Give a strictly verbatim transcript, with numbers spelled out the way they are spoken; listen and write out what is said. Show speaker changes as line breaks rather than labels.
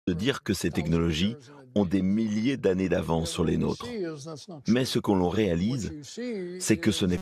de dire que ces technologies ont des milliers d'années d'avance sur les nôtres. Mais ce que l'on réalise, c'est que ce n'est